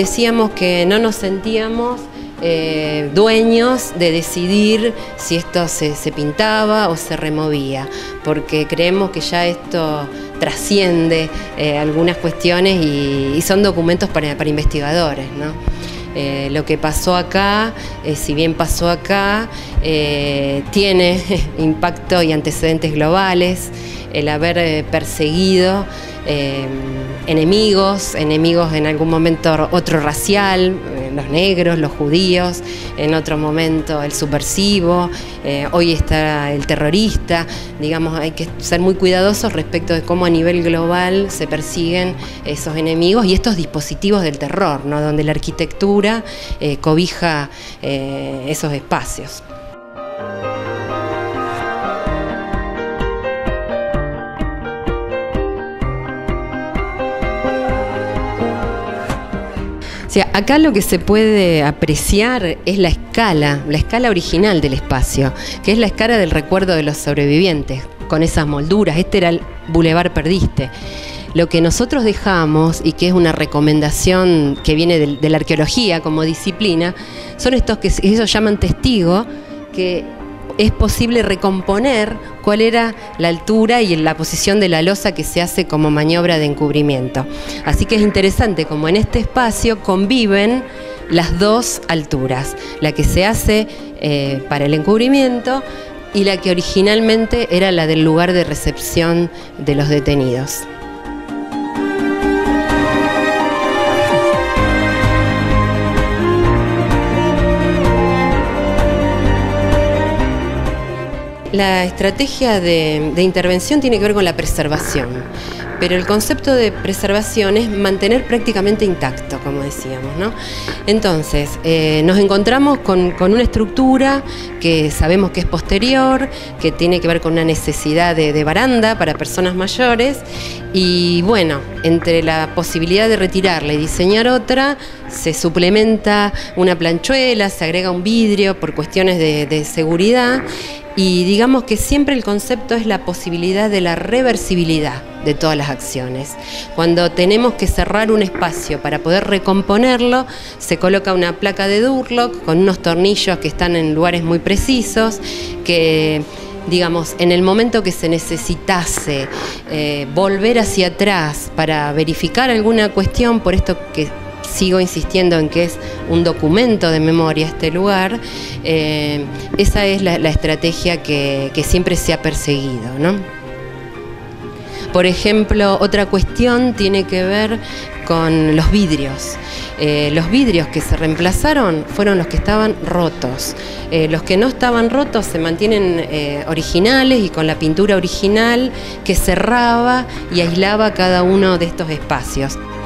decíamos que no nos sentíamos dueños de decidir si esto se pintaba o se removía, porque creemos que ya esto trasciende algunas cuestiones y son documentos para investigadores, ¿no? Lo que pasó acá, si bien pasó acá, tiene impacto y antecedentes globales, el haber perseguido enemigos en algún momento otro racial, los negros, los judíos, en otro momento el subversivo, hoy está el terrorista. Digamos, hay que ser muy cuidadosos respecto de cómo a nivel global se persiguen esos enemigos y estos dispositivos del terror, ¿no? Donde la arquitectura cobija esos espacios. O sea, acá lo que se puede apreciar es la escala original del espacio, que es la escala del recuerdo de los sobrevivientes, con esas molduras. Este era el Boulevard Perdiste. Lo que nosotros dejamos, y que es una recomendación que viene de la arqueología como disciplina, son estos que ellos llaman testigos, que es posible recomponer cuál era la altura y la posición de la losa que se hace como maniobra de encubrimiento. Así que es interesante como en este espacio conviven las dos alturas, la que se hace para el encubrimiento y la que originalmente era la del lugar de recepción de los detenidos. La estrategia de intervención tiene que ver con la preservación, pero el concepto de preservación es mantener prácticamente intacto, como decíamos, ¿no? Entonces, nos encontramos con una estructura que sabemos que es posterior, que tiene que ver con una necesidad de baranda para personas mayores, y bueno, entre la posibilidad de retirarla y diseñar otra, se suplementa una planchuela, se agrega un vidrio por cuestiones de seguridad. Y digamos que siempre el concepto es la posibilidad de la reversibilidad de todas las acciones. Cuando tenemos que cerrar un espacio para poder recomponerlo, se coloca una placa de Durlock con unos tornillos que están en lugares muy precisos, que digamos, en el momento que se necesitase volver hacia atrás para verificar alguna cuestión, por esto que sigo insistiendo en que es un documento de memoria este lugar, esa es la estrategia que siempre se ha perseguido, ¿no? Por ejemplo, otra cuestión tiene que ver con los vidrios. Los vidrios que se reemplazaron fueron los que estaban rotos. Los que no estaban rotos se mantienen originales y con la pintura original que cerraba y aislaba cada uno de estos espacios.